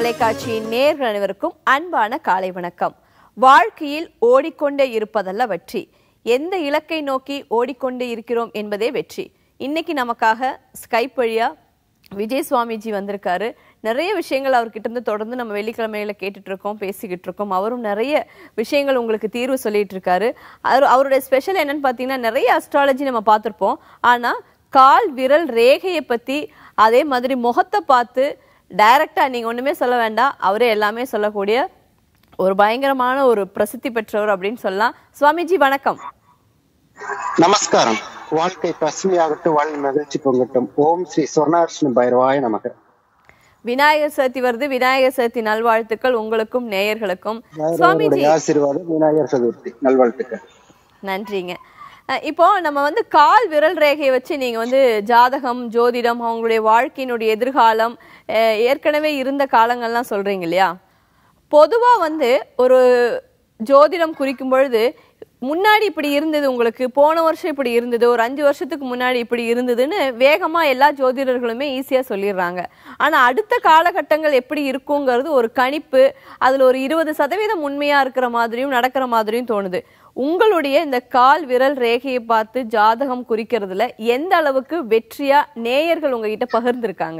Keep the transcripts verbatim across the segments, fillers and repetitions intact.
தொலைக்காட்சியின் நேயர்கள் அனைவருக்கும் அன்பான காலை வணக்கம். வாழ்க்கையில் ஓடிக்கொண்டே இருப்பதல்ல வெற்றி, எந்த இலக்கை நோக்கி ஓடிக்கொண்டே இருக்கிறோம் என்பதே வெற்றி. இன்னைக்கு நமக்காக ஸ்கைப் வழியா விஜய் சுவாமிஜி வந்திருக்காரு. நிறைய விஷயங்கள் அவர்கிட்ட இருந்து தொடர்ந்து நம்ம வெள்ளிக்கிழமையில கேட்டுட்டு இருக்கோம், பேசிக்கிட்டு இருக்கோம். அவரும் நிறைய விஷயங்கள் உங்களுக்கு தீர்வு சொல்லிட்டு இருக்காரு. அவருடைய ஸ்பெஷல் என்னன்னு பார்த்தீங்கன்னா, நிறைய அஸ்ட்ராலஜி நம்ம பார்த்துருப்போம். ஆனா கால் விரல் ரேகையை பத்தி, அதே மாதிரி முகத்தை பார்த்து டைரக்டா நீங்க ஒண்ணுமே சொல்ல வேண்டாம், அவரே எல்லாமே சொல்லக்கூடிய ஒரு பயங்கரமான ஒரு பிரசித்தி பெற்றவர் அப்படின்னு சொல்லலாம். சுவாமிஜி வணக்கம். நமஸ்காரம். வாழ்க்கை பசுமையாகட்டும், வாழ் மகிழ்ச்சி பொங்கட்டும். ஓம் ஸ்ரீ சொர்ணார்ஷ்ண பைரவாய நமக. விநாயகர் சதுர்த்தி வருது, விநாயகர் சதுர்த்தி நல்வாழ்த்துக்கள் உங்களுக்கும் நேயர்களுக்கும். சுவாமிஜி ஆசீர்வாதம், விநாயகர் சதுர்த்தி நல்வாழ்த்துக்கள். நன்றிங்க. இப்போ நம்ம வந்து கால் விரல் ரேகையை வச்சு நீங்க வந்து ஜாதகம், ஜோதிடம், அவங்களுடைய வாழ்க்கையினுடைய எதிர்காலம், ஏற்கனவே இருந்த காலங்கள்லாம் சொல்றீங்க இல்லையா? பொதுவா வந்து ஒரு ஜோதிடம் குறிக்கும் பொழுது முன்னாடி இப்படி இருந்தது, உங்களுக்கு போன வருஷம் இப்படி இருந்தது, ஒரு அஞ்சு வருஷத்துக்கு முன்னாடி இப்படி இருந்ததுன்னு வேகமா எல்லா ஜோதிடர்களுமே ஈஸியா சொல்லிடுறாங்க. ஆனா அடுத்த காலகட்டங்கள் எப்படி இருக்குங்கிறது ஒரு கணிப்பு, அதுல ஒரு இருபது சதவீதம் உண்மையா இருக்கிற மாதிரியும் நடக்கிற மாதிரியும் தோணுது. உங்களுடைய இந்த கால் விரல் ரேகையை பார்த்து ஜாதகம் குறிக்கிறதுல எந்த அளவுக்கு வெற்றியா நேயர்கள் உங்ககிட்ட பகிர்ந்திருக்காங்க?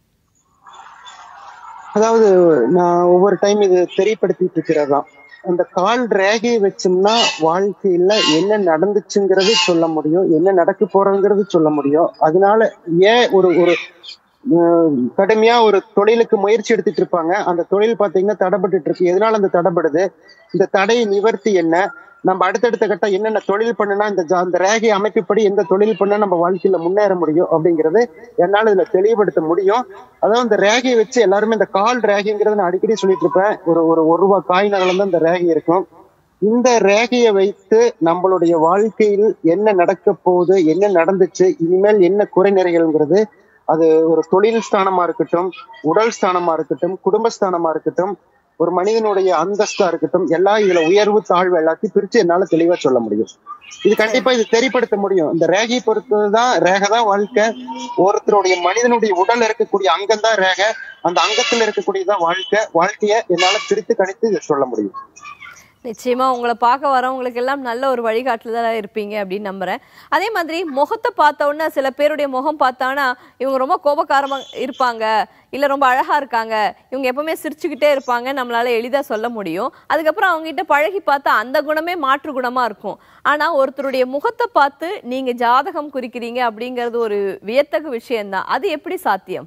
அதாவது நான் ஒவ்வொரு டைம் இது தெரியப்படுத்திட்டு இருக்கிறதான், அந்த கால் ரேகையை வச்சோம்னா வாழ்க்கையில என்ன நடந்துச்சுங்கிறது சொல்ல முடியும், என்ன நடக்க போறோங்கிறது சொல்ல முடியும். அதனால ஏன் ஒரு ஒரு கடுமையா ஒரு தொழிலுக்கு முயற்சி எடுத்துட்டு இருப்பாங்க, அந்த தொழில் பாத்தீங்கன்னா தடைபட்டு இருக்கு. எதனால அந்த தடைபடுது, இந்த தடையை நிவர்த்தி என்ன, நம்ம அடுத்தடுத்த கட்டம் என்னென்ன தொழில் பண்ணுனா இந்த அந்த ரேகை அமைப்புப்படி எந்த தொழில் பண்ணா நம்ம வாழ்க்கையில முன்னேற முடியும் அப்படிங்கிறது என்னால இதுல தெளிவுபடுத்த முடியும். அதாவது இந்த ரேகையை வச்சு எல்லாருமே இந்த கால் ரேகைங்கிறத நான் அடிக்கடி சொல்லிட்டு இருப்பேன். ஒரு ஒரு ஒரு ரூபாய் காய் நகலம் தான் இந்த ரேகை இருக்கும். இந்த ரேகையை வைத்து நம்மளுடைய வாழ்க்கையில் என்ன நடக்க போகுது, என்ன நடந்துச்சு, இனிமேல் என்ன குறை நிறைகள்ங்கிறது, அது ஒரு தொழில் ஸ்தானமா இருக்கட்டும், உடல் ஸ்தானமா இருக்கட்டும், குடும்பஸ்தானமா இருக்கட்டும், ஒரு மனிதனுடைய அந்தஸ்தா இருக்கட்டும், எல்லாம் இதுல உயர்வு தாழ்வு எல்லாத்தையும் பிரிச்சு என்னால தெளிவா சொல்ல முடியும். இது கண்டிப்பா இது தெரியப்படுத்த முடியும். இந்த ரேகையை பொறுத்ததுதான், ரேகை தான் வாழ்க்கை. ஒருத்தருடைய மனிதனுடைய உடல் இருக்கக்கூடிய அங்கம் தான் ரேகை, அந்த அங்கத்துல இருக்கக்கூடியதான் வாழ்க்கை. வாழ்க்கைய என்னால பிரித்து கணித்து இதை சொல்ல முடியும். நிச்சயமா உங்களை பார்க்க வரவங்களுக்கு எல்லாம் நல்ல ஒரு வழிகாட்டுதலா இருப்பீங்க அப்படின்னு நம்புறேன். அதே மாதிரி முகத்தை பார்த்த உடனே சில பேருடைய முகம் பார்த்தானா இவங்க ரொம்ப கோபக்காரமா இருப்பாங்க, இல்ல ரொம்ப அழகா இருக்காங்க, இவங்க எப்பவுமே சிரிச்சுக்கிட்டே இருப்பாங்க, நம்மளால எளிதா சொல்ல முடியும். அதுக்கப்புறம் அவங்க கிட்ட பழகி பார்த்தா அந்த குணமே மாற்று குணமா இருக்கும். ஆனா ஒருத்தருடைய முகத்தை பார்த்து நீங்க ஜாதகம் குறிக்கிறீங்க அப்படிங்கிறது ஒரு வியத்தகு விஷயம்தான். அது எப்படி சாத்தியம்?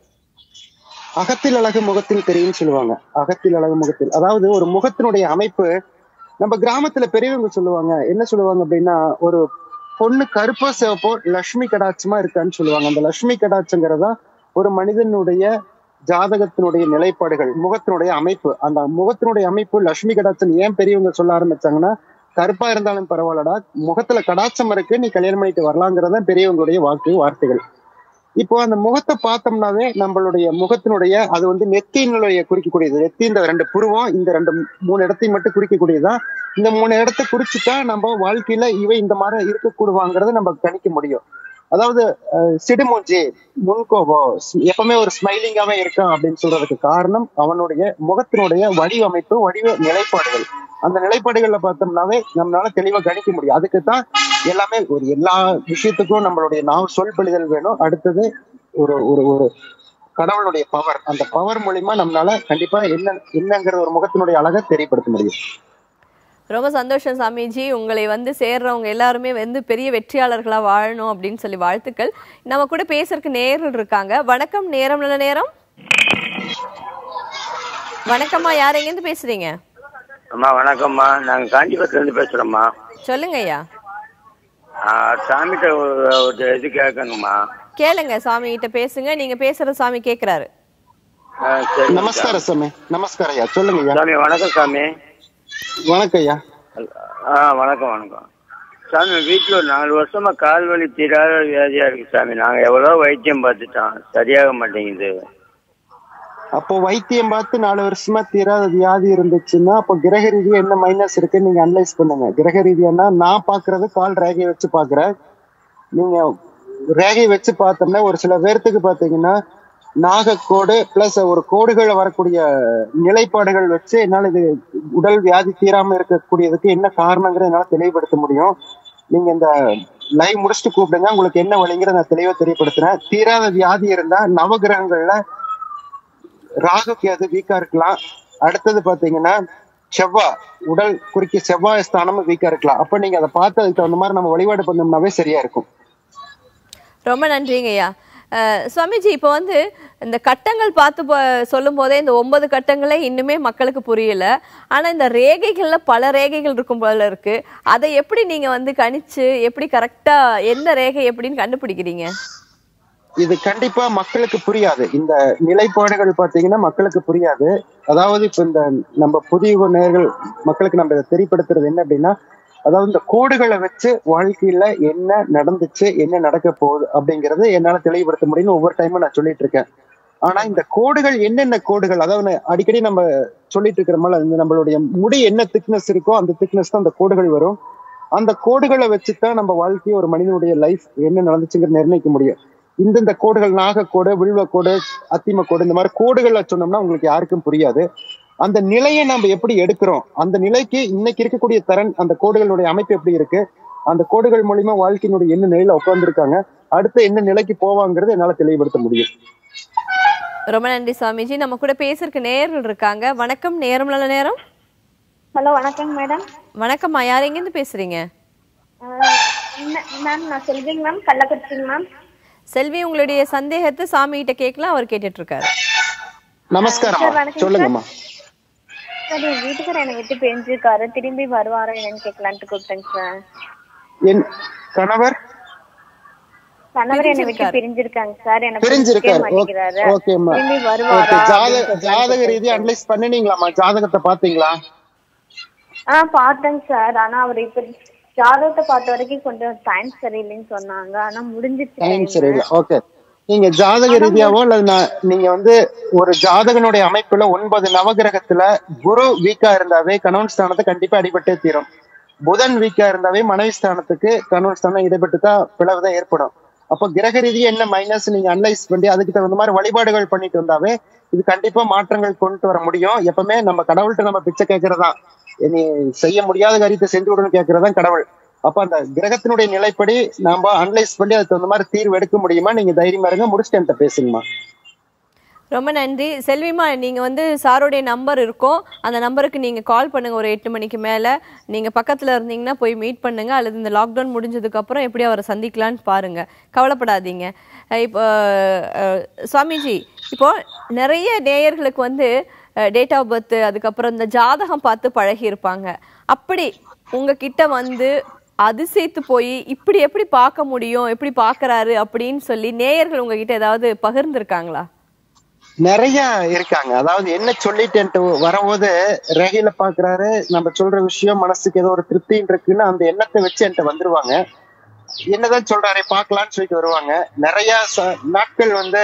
அகத்தில் அழகு முகத்தில் தெரியும் சொல்லுவாங்க. அகத்தில் அழகு முகத்தில், அதாவது ஒரு முகத்தினுடைய அமைப்பு. நம்ம கிராமத்துல பெரியவங்க சொல்லுவாங்க, என்ன சொல்லுவாங்க அப்படின்னா, ஒரு பொண்ணு கருப்போ சிவப்போ லட்சுமி கடாட்சமா இருக்கான்னு சொல்லுவாங்க. அந்த லட்சுமி கடாட்சங்கிறதா ஒரு மனிதனுடைய ஜாதகத்தினுடைய நிலைப்பாடுகள், முகத்தினுடைய அமைப்பு. அந்த முகத்தினுடைய அமைப்பு லட்சுமி கடாட்சம் ஏன் பெரியவங்க சொல்ல ஆரம்பிச்சாங்கன்னா, கருப்பா இருந்தாலும் பரவாயில்லடா, முகத்துல கடாட்சம் இருக்கு, நீ கல்யாணம் பண்ணிட்டு வரலாங்கிறதா பெரியவங்களுடைய வாக்கு வார்த்தைகள். இப்போ அந்த முகத்தை பார்த்தோம்னாவே நம்மளுடைய முகத்தினுடைய, அது வந்து நெத்தியினுடைய குறிக்கக்கூடியது. நெத்தி இந்த ரெண்டு புருவம், இந்த ரெண்டு மூணு இடத்தையும் மட்டும் குறிக்கக்கூடியதுதான். இந்த மூணு இடத்தை குறிச்சுட்டா நம்ம வாழ்க்கையில இவை இந்த மாதிரி இருக்கக்கூடுவாங்கிறத நம்ம கணிக்க முடியும். அதாவது சிடுமூஞ்சி, முன்கோபம், எப்பவுமே ஒரு ஸ்மைலிங்காவே இருக்கான் அப்படின்னு சொல்றதுக்கு காரணம் அவனுடைய முகத்தினுடைய வடிவமைப்பு, வடிவ நிலைப்பாடுகள். அந்த நிலைப்பாடுகள்ல பார்த்தோம்னாவே நம்மளால தெளிவா கணிக்க முடியும். அதுக்குத்தான் எல்லாமே ஒரு எல்லா விஷயத்துக்கும் நம்மளுடைய நாம் சொல்படுதல் வேணும். அடுத்தது ஒரு ஒரு ஒரு கடவுளுடைய பவர், அந்த பவர் மூலியமா நம்மளால கண்டிப்பா என்ன என்னங்கிற ஒரு முகத்தினுடைய அழகை தெரியப்படுத்த முடியும். ரொம்ப சந்தோஷம் சாமிஜி. உங்களை வந்து சேர்றவங்க எல்லாருமே வந்து பெரிய வெற்றியாளர்களா வாழணும் அப்படின்னு சொல்லி வாழ்த்துக்கள். நம்ம கூட பேசுறதுக்கு நேர்கள் இருக்காங்க. வணக்கம். நேரம் நல்ல நேரம். வணக்கம்மா, யார் எங்க இருந்து பேசுறீங்க? அம்மா வணக்கம்மா, நாங்க காஞ்சிபுரத்துல இருந்து பேசுறோம்மா. சொல்லுங்க ஐயா. சாமிகிட்ட ஒரு இது கேட்கணுமா? கேளுங்க, சாமி கிட்ட பேசுங்க. நீங்க பேசுற சாமி கேக்குறாரு. நமஸ்காரம் சாமி. நமஸ்காரம் ஐயா, சொல்லுங்க சாமி. வணக்கம் சாமி. வணக்கம் ஐயா. ஆஹ் வணக்கம் வணக்கம் சாமி. வீட்டுல ஒரு நாலு வருஷமா கால் வலி தீராத வியாதியா இருக்கு சாமி. நாங்க எவ்வளவு வைத்தியம் பார்த்துட்டோம், சரியாக மாட்டேங்குது. அப்போ வைத்தியம் பார்த்து நாலு வருஷமா தீராத வியாதி இருந்துச்சுன்னா அப்போ கிரக ரீதியா என்ன மைனஸ் இருக்குன்னு நீங்க அனலைஸ் பண்ணுங்க. கிரக ரீதியானா நான் பாக்குறது கால் ரேகையை வச்சு பாக்குறேன். நீங்க ரேகையை வச்சு பார்த்தோம்னா ஒரு சில பேர்த்துக்கு பாத்தீங்கன்னா நாகக்கோடு பிளஸ் ஒரு கோடுகள் வரக்கூடிய நிலைப்பாடுகள் வச்சு என்னால இது உடல் வியாதி தீராம இருக்கக்கூடியதுக்கு என்ன காரணங்கிறத என்னால தெளிவுபடுத்த முடியும். நீங்க இந்த லைவ் முடிச்சுட்டு கூப்பிடுங்க, உங்களுக்கு என்ன வழிங்கிறத நான் தெளிவா தெரியப்படுத்துறேன். தீராத வியாதி இருந்தா நவகிரகங்கள்ல ராகு கேது வீக்கா இருக்கலாம். அடுத்தது பாத்தீங்கன்னா செவ்வாய், உடல் குறிக்க செவ்வாய் ஸ்தானமும் வீக்கா இருக்கலாம். அப்ப நீங்க அதை பார்த்து அதுக்கு தகுந்த மாதிரி நம்ம வழிபாடு பண்ணோம்னாவே சரியா இருக்கும். ரொம்ப நன்றிங்க ஐயா. சுவாமிஜி, இப்போ வந்து இந்த கட்டங்கள் பார்த்து சொல்லும் போதே இந்த ஒன்பது கட்டங்களே இன்னுமே மக்களுக்கு புரியல. ஆனா இந்த ரேகைகள்ல பல ரேகைகள் இருக்கும் போல இருக்கு. அதை எப்படி நீங்க வந்து கணிச்சு எப்படி கரெக்டா எந்த ரேகை எப்படின்னு கண்டுபிடிக்கிறீங்க? இது கண்டிப்பா மக்களுக்கு புரியாது. இந்த நிலைப்பாடுகள் பாத்தீங்கன்னா மக்களுக்கு புரியாது. அதாவது இப்ப இந்த நம்ம புதிய நேயர்கள் மக்களுக்கு நம்ம இதை தெரியப்படுத்துறது என்ன அப்படின்னா, அதாவது இந்த கோடுகளை வச்சு வாழ்க்கையில என்ன நடந்துச்சு, என்ன நடக்க போகுது அப்படிங்கறது என்னால தெளிவுபடுத்த முடியும்னு ஒவ்வொரு டைமும் நான் சொல்லிட்டு இருக்கேன். ஆனா இந்த கோடுகள் என்னென்ன கோடுகள், அதாவது அடிக்கடி நம்ம சொல்லிட்டு இருக்கிற மாதிரி நம்மளுடைய முடி என்ன திக்னஸ் இருக்கோ அந்த திக்னஸ் தான் அந்த கோடுகள் வரும். அந்த கோடுகளை வச்சுதான் நம்ம வாழ்க்கையை ஒரு மனிதனுடைய லைஃப் என்ன நடந்துச்சுங்கிறது நிர்ணயிக்க முடியும். இந்தந்த கோடுகள், நாகக்கோடு, வில்வக்கோடு, அத்திமக்கோடு, இந்த மாதிரி கோடுகளை சொன்னோம்னா உங்களுக்கு யாருக்கும் புரியாது. அந்த நிலையை நம்ம எப்படி எடுக்கிறோம், அந்த நிலைக்கு இன்னைக்கு இருக்கக்கூடிய தரன், அந்த கோடுகளுடைய அமைப்பு எப்படி இருக்கு, அந்த கோடுகள் மூலியமா வாழ்க்கையினுடைய என்ன நிலையில உட்கார்ந்துருக்காங்க, அடுத்து என்ன நிலைக்கு போவாங்கிறது என்னால தெளிவுபடுத்த முடியும். ரொம்ப நன்றி சுவாமிஜி. நம்ம கூட பேசுறதுக்கு நேயர்கள் இருக்காங்க. வணக்கம், நேரம் நல்ல நேரம். ஹலோ, வணக்கம் மேடம். வணக்கம்மா, யார் எங்க இருந்து பேசுறீங்க? மேம் நான் செல்விங்க மேம், கள்ளக்குறிச்சிங்க மேம். செல்வி, உங்களுடைய சந்தேகத்தை சாமி கிட்ட கேட்கலாம், அவர் கேட்டுட்டு இருக்காரு. நமஸ்காரம், சொல்லுங்கம்மா. சார், என் வீட்டுக்காரர் என்னை விட்டு பிரிஞ்சிருக்காரு, திரும்பி வருவாரா என்னன்னு கேட்கலான்ட்டு கூப்பிட்டேங்க சார். என் கணவர் கணவர் என்னை விட்டு பிரிஞ்சிருக்காங்க சார். என்ன பிரிஞ்சிருக்காரு. மாட்டேங்கிறாரு. ஓகேம்மா. திரும்பி வருவாரா? ஜாதக ரீதியா அனலைஸ் பண்ணினீங்களாம்மா? ஜாதகத்தை பாத்தீங்களா? ஆஹ் பார்த்தேங்க சார். ஆனா அவர் இப்ப ஜாதகத்தை பார்த்த வரைக்கும் கொஞ்சம் டைம் சரியில்லைன்னு சொன்னாங்க. ஆனா முடிஞ்சிச்சு. டைம் சரியில்லை. ஓகே, நீங்க ஜாதக ரீதியாவோ அல்லது நீங்க வந்து ஒரு ஜாதகனுடைய அமைப்புல ஒன்பது நவகிரகத்துல குரு வீக்கா இருந்தாவே கணவன் ஸ்தானத்தை கண்டிப்பா அடிபட்டே தீரும். புதன் வீக்கா இருந்தாவே மனைவி ஸ்தானத்துக்கு கணவன் ஸ்தானம் இடைப்பட்டு தான் பிளவுதான் ஏற்படும். அப்போ கிரக ரீதியா என்ன மைனஸ் நீங்க அனலைஸ் பண்ணி அதுக்கு தகுந்த மாதிரி வழிபாடுகள் பண்ணிட்டு வந்தாவே இது கண்டிப்பா மாற்றங்கள் கொண்டு வர முடியும். எப்பவுமே நம்ம கடவுள்கிட்ட நம்ம பிச்சை கேட்கறதா, நீ செய்ய முடியாத காரியத்தை செஞ்சு விடணும் கேட்கறதான் கடவுள். அப்ப அந்த கிரகத்தினுடைய நிலைப்படி நாம அனலைஸ் பண்ணி அதுக்கு தகுந்த மாதிரி தீர்வு எடுக்க முடியுமா? நீங்க தைரியமா இருங்க, முடிச்சுட்டு என்கிட்ட பேசுங்கம்மா. ரொம்ப நன்றி செல்விமா. நீங்க வந்து சாருடைய நம்பர் இருக்கும், அந்த நம்பருக்கு நீங்க கால் பண்ணுங்க. ஒரு எட்டு மணிக்கு மேல நீங்க பக்கத்துல இருந்தீங்கன்னா போய் மீட் பண்ணுங்க, அல்லது இந்த லாக்டவுன் முடிஞ்சதுக்கு அப்புறம் எப்படி அவரை சந்திக்கலான்னு பாருங்க. கவலைப்படாதீங்க. இப்போ சுவாமிஜி, இப்போ நிறைய நேயர்களுக்கு வந்து டேட் ஆஃப் பர்த், அதுக்கப்புறம் இந்த ஜாதகம் பார்த்து பழகி இருப்பாங்க. அப்படி உங்ககிட்ட வந்து அதிசயித்து போய் இப்படி எப்படி பார்க்க முடியும், எப்படி பாக்குறாரு அப்படின்னு சொல்லி நேயர்கள் உங்ககிட்ட ஏதாவது பகிர்ந்துருக்காங்களா? நிறைய இருக்காங்க. அதாவது என்ன சொல்லிட்டு வரும்போது ரேகையில பாக்குறாரு, நம்ம சொல்ற விஷயம் மனசுக்கு ஏதோ ஒரு திருப்தின்னு இருக்குன்னு அந்த எண்ணத்தை வச்சு என்கிட்ட வந்துருவாங்க. என்னதான் சொல்றாரு பாக்கலாம்னு சொல்லிட்டு வருவாங்க. நிறைய நாட்கள் வந்து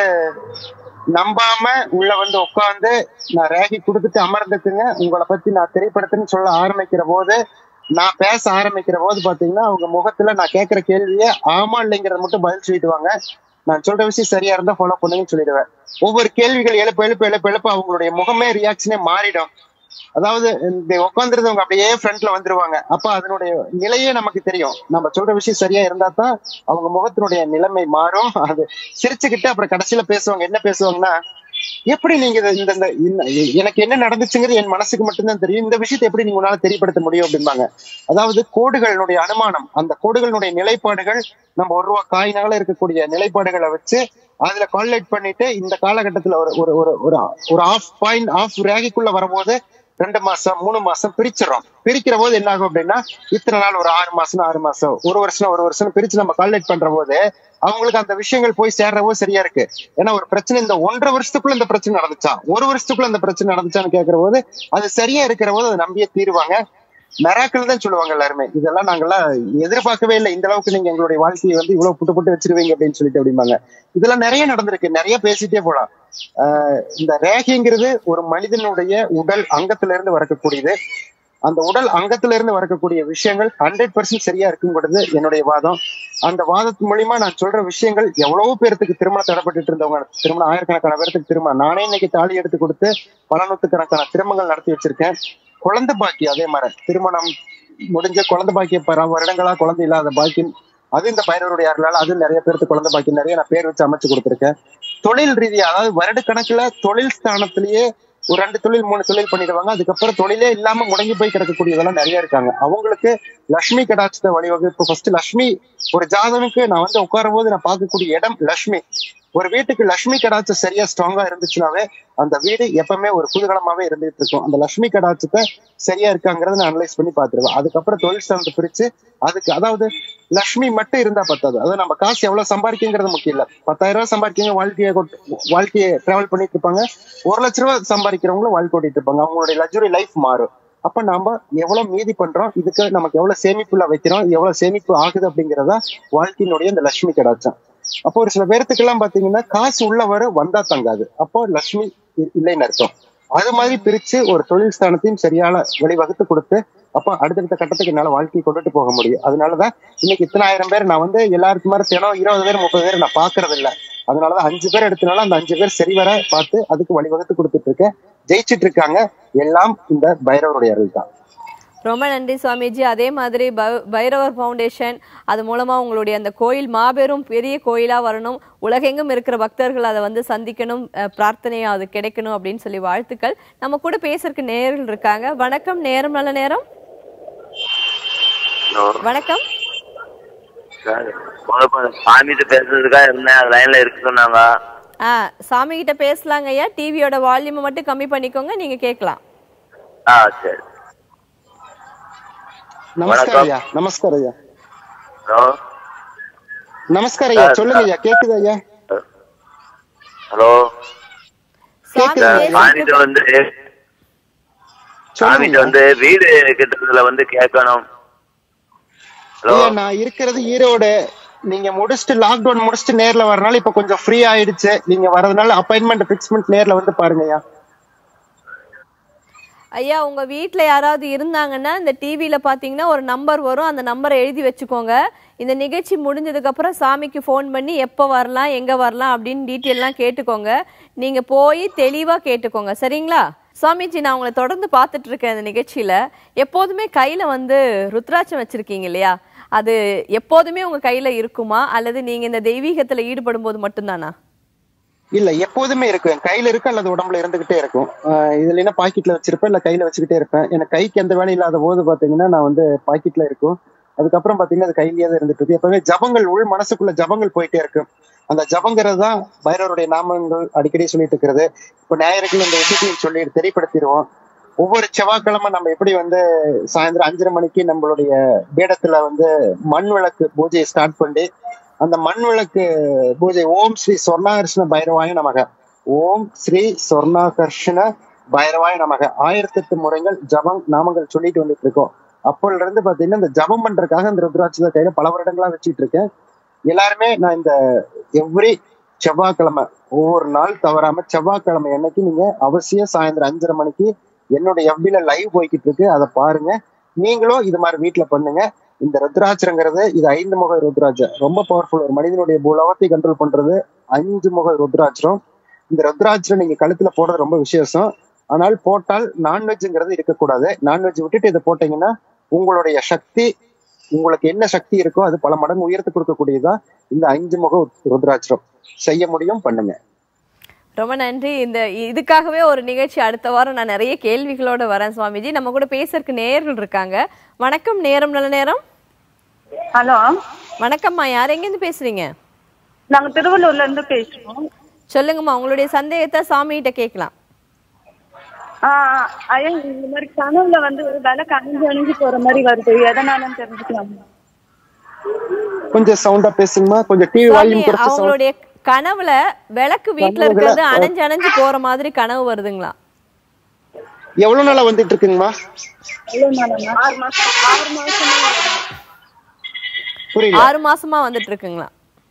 நம்பாம உள்ள வந்து உட்காந்து நான் ரேகை கொடுத்துட்டு அமர்ந்துக்குங்க, உங்களை பத்தி நான் திரைப்படத்துன்னு சொல்ல ஆரம்பிக்கிற போது, நான் பேச ஆரம்பிக்கிற போது பாத்தீங்கன்னா அவங்க முகத்துல நான் கேட்கிற கேள்வியே ஆமா இல்லைங்கிறத மட்டும் பதில் சொல்லிடுவாங்க. நான் சொல்ற விஷயம் சரியா இருந்தா ஃபாலோ பண்ணுங்கன்னு சொல்லிடுவேன். ஒவ்வொரு கேள்விகள் எழுப்ப எழுப்ப எழுப்ப எழுப்ப அவங்களுடைய முகமே ரியாக்ஷனே மாறிடும். அதாவது இந்த உட்காந்துருந்தவங்க அப்படியே ஃப்ரண்ட்ல வந்துருவாங்க. அப்ப அதனுடைய நிலையே நமக்கு தெரியும். நம்ம சொல்ற விஷயம் சரியா இருந்தா தான் அவங்க முகத்தினுடைய நிலைமை மாறும். அது சிரிச்சுக்கிட்டு அப்புறம் கடைசியில பேசுவாங்க. என்ன பேசுவாங்கன்னா, எப்படி நீங்க இந்த எனக்கு என்ன நடந்துச்சுங்கிறது என் மனசுக்கு மட்டும்தான் தெரியும், இந்த விஷயத்தை எப்படி நீங்க உன்னால தெரியப்படுத்த முடியும் அப்படிம்பாங்க. அதாவது கோடுகளுடைய அனுமானம், அந்த கோடுகளுடைய நிலைப்பாடுகள் நம்ம ஒரு ரூபா காயினால இருக்கக்கூடிய நிலைப்பாடுகளை வச்சு அதுல கால்குலேட் பண்ணிட்டு இந்த காலகட்டத்துல ஒரு ஒரு ஒரு ஆஃப் பாயிண்ட் ஆஃப் ரேகைக்குள்ள வரும்போது ரெண்டு மாசம் மூணு மாசம் பிரிச்சிடறோம். பிரிக்கிற போது என்ன ஆகும் அப்படின்னா, இத்தனை நாள் ஒரு ஆறு மாசம் ஆறு மாசம் ஒரு வருஷம் ஒரு வருஷம் பிரிச்சு நம்ம கால்குலேட் பண்ற போது அவங்களுக்கு அந்த விஷயங்கள் போய் சேர்றவோ சரியா இருக்கு. ஏன்னா ஒரு பிரச்சனை இந்த ஒன்றரை வருஷத்துக்குள்ள இந்த பிரச்சனை நடந்துச்சா, ஒரு வருஷத்துக்குள்ள இந்த பிரச்சனை நடந்துச்சான்னு கேட்கிற போது அது சரியா இருக்கிற போது அதை நம்பியே தீருவாங்க. மெராக்கள் தான் சொல்லுவாங்க எல்லாருமே. இதெல்லாம் நாங்கெல்லாம் எதிர்பார்க்கவே இல்லை, இந்த அளவுக்கு நீங்க எங்களுடைய வாழ்க்கையை வந்து இவ்வளவு புட்டு புட்டு வச்சிருவீங்க அப்படின்னு சொல்லிட்டு அப்படிம்பாங்க. இதெல்லாம் நிறைய நடந்திருக்கு, நிறைய பேசிட்டே போலாம். ஆஹ் இந்த ரேகைங்கிறது ஒரு மனிதனுடைய உடல் அங்கத்துல இருந்து வரக்கூடியது. அந்த உடல் அங்கத்துல இருந்து வரக்கூடிய விஷயங்கள் ஹண்ட்ரட் பர்சன்ட் சரியா இருக்குங்கிறது என்னுடைய வாதம். அந்த வாதத்து மூலியமா நான் சொல்ற விஷயங்கள் எவ்வளவு பேருக்கு திருமணம் தடைப்பட்டு இருந்தவங்க, திருமணம் ஆயிரக்கணக்கான பேருக்கு திருமணம், நானே இன்னைக்கு தாலி எடுத்து கொடுத்து பல நூத்துக்கணக்கான திருமணங்கள் நடத்தி வச்சிருக்கேன். குழந்தை பாக்கியம் அதே மாதிரி திருமணம் முடிஞ்ச குழந்தை பாக்கியம் பல வருடங்களா குழந்தை இல்லாத பாக்கியம், அது இந்த பைரவருடைய அருளால் அது நிறைய பேருக்கு குழந்தை பாக்கியம் நிறைய நான் பேர் வச்சு அமைச்சு கொடுத்துருக்கேன். தொழில் ரீதியா அதாவது வருட கணக்குல தொழில் ஸ்தானத்திலேயே ஒரு ரெண்டு தொழில் மூணு தொழில் பண்ணிடுவாங்க, அதுக்கப்புறம் தொழிலே இல்லாம முடங்கி போய் கிடக்கக்கூடியதெல்லாம் நிறைய இருக்காங்க. அவங்களுக்கு லட்சுமி கடாட்சத்தை வழிவகுப்பு. ஃபர்ஸ்ட் லட்சுமி ஒரு ஜாதனுக்கு நான் வந்து உட்காரும் போது நான் பார்க்கக்கூடிய இடம் லட்சுமி. ஒரு வீட்டுக்கு லட்சுமி கடாட்சம் சரியா ஸ்ட்ராங்கா இருந்துச்சுனாவே அந்த வீடு எப்பவுமே ஒரு குதூகலமாவே இருந்துட்டு இருக்கும். அந்த லட்சுமி கடாட்சத்தை சரியா இருக்காங்கிறத நான் அனலைஸ் பண்ணி பாத்துருவேன். அதுக்கப்புறம் தொழில் ஸ்தானத்தை பிரிச்சு அதுக்கு அதாவது லட்சுமி மட்டும் இருந்தா பத்தாது. அதாவது நம்ம காசு எவ்வளவு சம்பாதிக்குங்கிறது முக்கியம் இல்ல. பத்தாயிரம் ரூபாய் சம்பாதிக்கங்க வாழ்க்கையை வாழ்க்கையை டிராவல் பண்ணிட்டு இருப்பாங்க, ஒரு லட்ச ரூபாய் சம்பாதிக்கிறவங்களும் வாழ்க்கை ஓட்டிட்டு இருப்பாங்க, அவங்களுடைய லக்ஸுரி லைஃப் மாறும். அப்ப நாம எவ்வளவு மீதி பண்றோம், இதுக்கு நமக்கு எவ்வளவு சேமிப்புல வைக்கிறோம், எவ்வளவு சேமிப்பு ஆகுது அப்படிங்கிறதா வாழ்க்கையினுடைய இந்த லட்சுமி கடாட்சம். அப்போ ஒரு சில பேர்த்துக்கு எல்லாம் பாத்தீங்கன்னா காசு உள்ள வரும் வந்தா தங்காது, அப்போ லட்சுமி இல்லைன்னு அர்த்தம். அது மாதிரி பிரிச்சு ஒரு தொழில் ஸ்தானத்தையும் சரியான வழிவகுத்து கொடுத்து அப்ப அடுத்தடுத்த கட்டத்துக்கு என்னால வாழ்க்கையை கொண்டுட்டு போக முடியும். அதனாலதான் இன்னைக்கு இத்தனை ஆயிரம் பேர் நான் வந்து எல்லாருக்கும் மாதிரி தினம் இருபது பேர் முப்பது பேர் நான் பாக்குறது இல்லை. அதனாலதான் அஞ்சு பேர் எடுத்தனால அந்த அஞ்சு பேர் சரிவர பார்த்து அதுக்கு வழிவகுத்து கொடுத்துட்டு இருக்கேன், ஜெயிச்சுட்டு இருக்காங்க. எல்லாம் இந்த பைரவருடைய அருள் தான். ரொம்ப நன்றி சுவாமிஜி. அதே மாதிரி பைரவர் ஃபவுண்டேஷன் அது மூலமா உங்களுடைய அந்த கோயில் மாபெரும் பெரிய கோயிலா வரணும், உலகெங்கும் இருக்கிற பக்தர்கள் அதை வந்து சந்திக்கணும், பிரார்த்தனையா அது கிடைக்கணும் அப்படின்னு சொல்லி வாழ்த்துக்கள். நம்ம கூட பேசுறதுக்கு நேர்கள் இருக்காங்க. வணக்கம், நேரம் நல்ல நேரம். வணக்கம். சாமி கிட்ட பேசுறதுக்காக இருந்தேன், லைன்ல இருக்கு சொன்னாங்க. ஆ சாமி கிட்ட பேசலாங்க ஐயா. டிவியோட வால்யூம் மட்டும் கம்மி பண்ணிக்கோங்க, நீங்க கேட்கலாம். ஆ சரி. நமஸ்காரம் ஐயா. நமஸ்காரம் ஐயா. ஹலோ நமஸ்காரம் ஐயா. சொல்லுங்க ஐயா, கேக்குது ஐயா. ஹலோ கேக்குது. சாமிகிட்ட வந்து சாமிகிட்ட வந்து வீடு கிட்டத்துல வந்து கேட்கணும். ஐயா நான் இருக்கிறது ஈரோடு. நீங்க முடிச்சுட்டு லாக்டவுன் முடிச்சுட்டு நேர்ல வரனால இப்ப கொஞ்சம் ஃப்ரீ ஆயிடுச்சு. நீங்க வரதுனால அப்பாயின்மெண்ட் பிக்ஸ் பண்ணிட்டு நேர்ல வந்து பாருங்க ஐயா. ஐயா உங்க வீட்டுல யாராவது இருந்தாங்கன்னா இந்த டிவியில பாத்தீங்கன்னா ஒரு நம்பர் வரும், அந்த நம்பரை எழுதி வச்சுக்கோங்க. இந்த நிகழ்ச்சி முடிஞ்சதுக்கு அப்புறம் சாமிக்கு போன் பண்ணி எப்ப வரலாம் எங்க வரலாம் அப்படின்னு டீட்டெயில்லாம் கேட்டுக்கோங்க. நீங்க போய் தெளிவா கேட்டுக்கோங்க, சரிங்களா? சுவாமிஜி, நான் உங்களை தொடர்ந்து பார்த்துட்டு இருக்கேன் இந்த நிகழ்ச்சியில. எப்போதுமே கையில வந்து ருத்ராட்சம் வச்சிருக்கீங்க இல்லையா, அது எப்போதுமே உங்க கையில இருக்குமா அல்லது நீங்க இந்த தெய்வீகத்துல ஈடுபடும் போது மட்டும்தானா? இல்ல, எப்போதுமே இருக்கும். என் கையில இருக்கு அல்லது உடம்புல இருந்துகிட்டே இருக்கும். இதுல என்ன பாக்கெட்ல வச்சிருப்பேன், இல்ல கையில வச்சுக்கிட்டே இருப்பேன். எனக்கு கைக்கு எந்த வேலையும் இல்லாத போது பாத்தீங்கன்னா நான் வந்து பாக்கெட்ல இருக்கும். அதுக்கப்புறம் பாத்தீங்கன்னா அது கையிலேயே தான் இருந்துட்டு இருக்கு. எப்பவுமே ஜபங்கள் உள் மனசுக்குள்ள ஜபங்கள் போயிட்டே இருக்கு. அந்த ஜபங்கிறது தான் பைரவருடைய நாமங்கள் அடிக்கடி சொல்லிட்டு இருக்கிறது. இப்போ ஞாயிறுக்குள்ள இந்த விஷயத்தையும் சொல்லி தெரியப்படுத்திடுவோம். ஒவ்வொரு செவ்வாய்க்கிழமை நம்ம எப்படி வந்து சாயந்தரம் அஞ்சரை மணிக்கு நம்மளுடைய பீடத்துல வந்து மண் விளக்கு பூஜையை ஸ்டார்ட் பண்ணி அந்த மண் விளக்கு பூஜை ஓம் ஸ்ரீ சொர்ணாகர்ஷ்ண பைரவாய நமக, ஓம் ஸ்ரீ சொர்ணாகர்ஷ்ண பைரவாய நமக ஆயிரத்தி எட்டு முறைகள் ஜபம் நாமங்கள் சொல்லிட்டு வந்துட்டு இருக்கோம். அப்போல இருந்து பாத்தீங்கன்னா இந்த ஜபம் பண்றதுக்காக இந்த ருத்ராட்சத்தை கையில பல வருடங்களா வச்சுட்டு இருக்கேன். எல்லாருமே நான் இந்த எவ்ரி செவ்வாய்க்கிழமை ஒவ்வொரு நாள் தவறாம செவ்வாய்க்கிழமை அன்னைக்கு நீங்க அவசியம் சாயந்தரம் அஞ்சரை மணிக்கு என்னோட எஃபில லைவ் போய்கிட்டு இருக்கு, அதை பாருங்க. நீங்களும் இது மாதிரி வீட்டுல பண்ணுங்க. இந்த ருத்ராட்சங்கிறது இது ஐந்து முக ருத்ராட்சம், ரொம்ப பவர்ஃபுல். ஒரு மனிதனுடைய பூலோகத்தை கண்ட்ரோல் பண்றது அஞ்சு முக ருத்ராட்சம். இந்த ருத்ராட்சம் நீங்க கழுத்துல போடுறது ரொம்ப விசேஷம். ஆனால் போட்டால் நான்வெஜ்ங்கிறது இருக்கக்கூடாது. நான்வெஜ் விட்டுட்டு இதை போட்டீங்கன்னா உங்களுடைய சக்தி, உங்களுக்கு என்ன சக்தி இருக்கோ அது பல மடங்கு உயர்த்து கொடுக்கக்கூடியதா இந்த அஞ்சு முக ருத்ராட்சம். செய்ய முடியும், பண்ணுங்க. ரொம்ப நன்றி. இந்த இதுக்காகவே ஒரு நிகழ்ச்சி அடுத்த வாரம் நான் நிறைய கேள்விகளோட வரேன் சுவாமிஜி. நம்ம கூட பேசுறதுக்கு நேர்கள் இருக்காங்க. வணக்கம், நேரம் நல்ல நேரம். ஹலோ வணக்கம்மா, யார் எங்க இருந்து பேசுறீங்க? நாங்க திருவள்ளூர்ல இருந்து பேசுறோம். சொல்லுங்கம்மா, உங்களுடைய சந்தேகத்தை சாமி கிட்ட கேட்கலாம். ஆஹ் ஐயா, இந்த மாதிரி கனவுல வந்து ஒரு வேலை கணிஞ்சு அணிஞ்சு போற மாதிரி வருது, எதனாலன்னு தெரிஞ்சுக்கலாம்? கொஞ்சம் சவுண்டா பேசுங்கம்மா, கொஞ்சம் டிவி வால்யூம் குறைச்சு. அவங்களுடைய கனவுல விளக்கு வீட்டுல இருக்கிறது அணைஞ்சு அணைஞ்சு போற மாதிரி கனவு வருதுங்களா? எவ்வளவு நாளா வந்துட்டு இருக்குங்கம்மா? ஆறு மாசமா வந்துட்டு இருக்குங்களா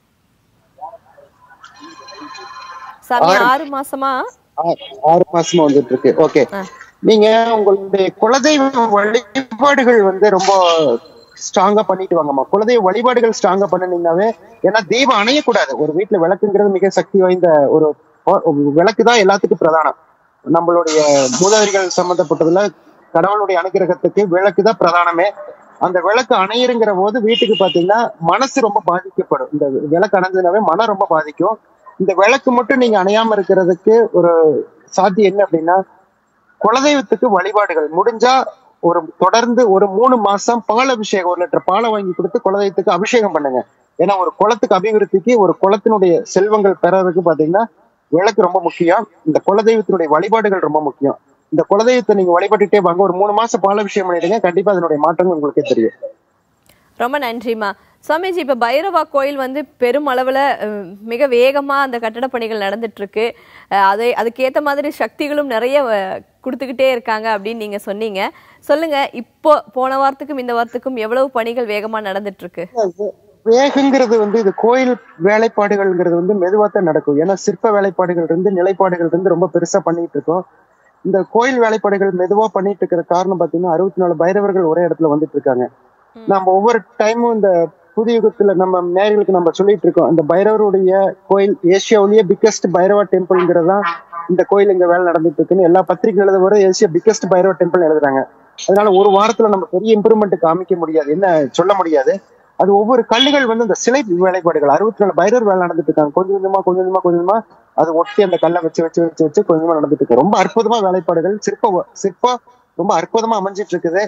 சாமி? ஆறு மாசமா ஆறு மாசமா வந்துட்டு இருக்கு. ஓகே, நீங்க உங்களுடைய குலதெய்வ வழிபாடுகள் வந்து ரொம்ப ஸ்ட்ராங்கா பண்ணிட்டு வாங்கம்மா. குலதெய்வ வழிபாடுகள் ஸ்ட்ராங்கா பண்ணினீங்கன்னாவே, ஏன்னா தெய்வம் அணையக்கூடாது. ஒரு வீட்டுல விளக்குங்கிறது மிக சக்தி வாய்ந்த ஒரு விளக்கு தான் எல்லாத்துக்கும் பிரதானம். நம்மளுடைய மூதாதிரிகள் சம்பந்தப்பட்டதுல கடவுளுடைய அனுகிரகத்துக்கு விளக்கு தான் பிரதானமே. அந்த விளக்கு அணையிருங்கிற போது வீட்டுக்கு பாத்தீங்கன்னா மனசு ரொம்ப பாதிக்கப்படும். இந்த விளக்கு அணைஞ்சதுனாவே மனம் ரொம்ப பாதிக்கும். இந்த விளக்கு மட்டும் நீங்க அணையாம இருக்கிறதுக்கு ஒரு சாத்தியம் என்ன அப்படின்னா, குலதெய்வத்துக்கு வழிபாடுகள் முடிஞ்சா ஒரு தொடர்ந்து ஒரு மூணு மாசம் பால் அபிஷேகம், ஒரு லிட்டர் பாலை வாங்கி கொடுத்து குலதெய்வத்துக்கு அபிஷேகம் பண்ணுங்க. ஏன்னா ஒரு குளத்துக்கு அபிவிருத்திக்கு, ஒரு குளத்தினுடைய செல்வங்கள் பெறறதுக்கு பாத்தீங்கன்னா விளக்கு ரொம்ப முக்கியம். இந்த குலதெய்வத்தினுடைய வழிபாடுகள் ரொம்ப முக்கியம். இந்த குலதெய்வத்தை நீங்க வழிபட்டுட்டே வாங்க. ஒரு மூணு மாசம் பால் அபிஷேகம் பண்ணிடுங்க, கண்டிப்பா அதனுடைய மாற்றங்கள் உங்களுக்கே தெரியும். ரொம்ப நன்றிமா. சுவாமிஜி, இப்ப பைரவா கோயில் வந்து பெரும் அளவுல மிக வேகமா அந்த கட்டட பணிகள் நடந்துட்டு இருக்கு. அதை அதுக்கேற்ற மாதிரி சக்திகளும் நிறைய கொடுத்துக்கிட்டே இருக்காங்க அப்படின்னு நீங்க சொன்னீங்க. சொல்லுங்க, இப்போ போன வாரத்துக்கும் இந்த வாரத்துக்கும் எவ்வளவு பணிகள் வேகமா நடந்துட்டு இருக்கு? வேகங்கிறது வந்து இது கோயில் வேலைப்பாடுகள்ங்கிறது வந்து மெதுவா தான் நடக்கும். ஏன்னா சிற்ப வேலைப்பாடுகள் இருந்து நிலைப்பாடுகள் இருந்து ரொம்ப பெருசா பண்ணிட்டு இருக்கோம். இந்த கோயில் வேலைப்பாடுகள் மெதுவா பண்ணிட்டு இருக்கிற காரணம் பாத்தீங்கன்னா, அறுபத்தி நாலு பைரவர்கள் ஒரே இடத்துல வந்துட்டு இருக்காங்க. நம்ம ஒவ்வொரு டைமும் இந்த புதிய யுகத்துல நம்ம நேயர்களுக்கு நம்ம சொல்லிட்டு இருக்கோம், இந்த பைரவருடைய கோயில் ஏசியாவிலேயே பிக்கஸ்ட் பைரவா டெம்பிள்ங்கிறதான் இந்த கோயில் இங்க வேலை நடந்துட்டு இருக்குன்னு எல்லா பத்திரிகை எழுத வர ஏசியா பிக்கஸ்ட் பைரவா டெம்பிள் எழுதுறாங்க. அதனால ஒரு வாரத்துல நம்ம பெரிய இம்ப்ரூவ்மெண்ட் காமிக்க முடியாது, என்ன சொல்ல முடியாது. அது ஒவ்வொரு கல்லுகள் வந்து இந்த சிலை வேலைப்பாடுகள் அறுபத்தி நாலு பைரவர் வேலை நடந்துட்டு இருக்காங்க. கொஞ்சம் கொஞ்சமா கொஞ்சம் கொஞ்சமா கொஞ்சம் கொஞ்சமா அது ஒட்டி அந்த கல்லை வச்சு வச்சு வச்சு வச்சு கொஞ்சமா நடந்துட்டு இருக்கு. ரொம்ப அற்புதமா வேலைப்பாடுகள், சிற்ப சிற்பம் ரொம்ப அற்புதமா அமைஞ்சிட்டு இருக்குது.